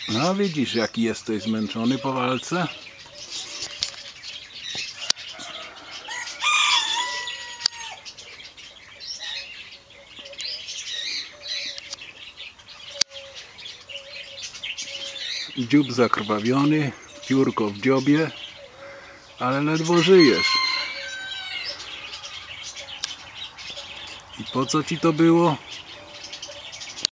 No widzisz, jaki jesteś zmęczony po walce? Dziób zakrwawiony, piórko w dziobie, ale ledwo żyjesz. I po co ci to było?